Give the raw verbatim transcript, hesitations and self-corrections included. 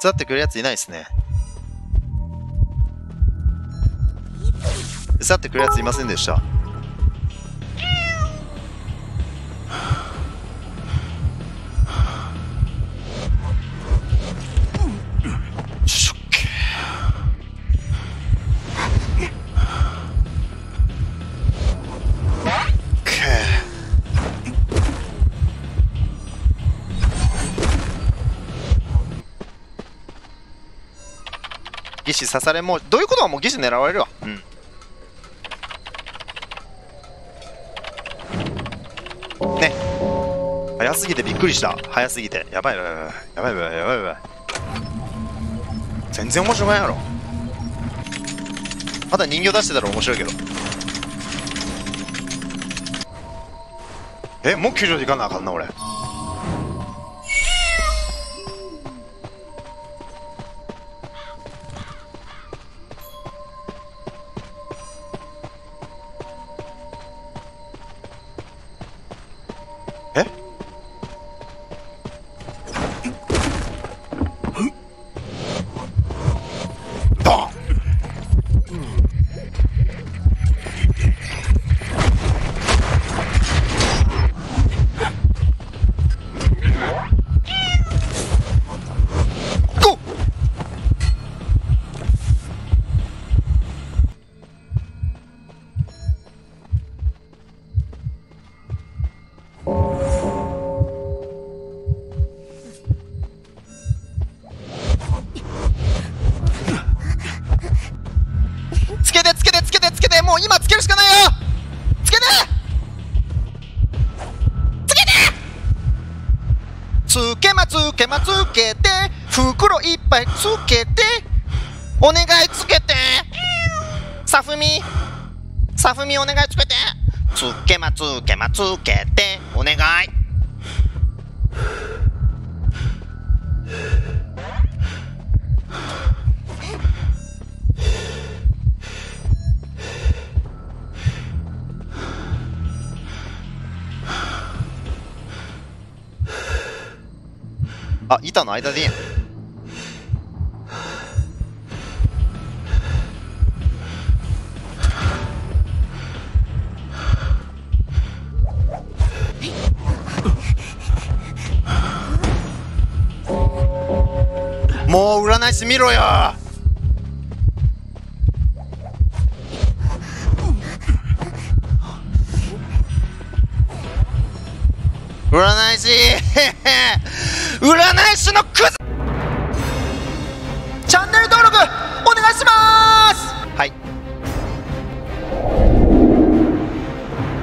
手伝ってくれるやついないですね。手伝ってくれるやついませんでした。しょっけ義士刺されもうどういうことはもう義士狙われるわ。うんね、早すぎてびっくりした。早すぎてやばいやばいやばいやばいやばいやばいやばい。全然面白くないやろ。まだ人形出してたら面白いけど。え、もう球場で行かなあかんな俺。えドン。ゴー。つけてつけてつけてつけて、もう今つけるしかないよ。つけてつけてつけまつけまつけて、袋いっぱいつけて、お願いつけて、さふみさふみお願いつけて、つけまつけまつけて、お願い。あ、板の間でいいやん。もう占い師見ろよ。占い師占い師のクズ。チャンネル登録お願いします。はい。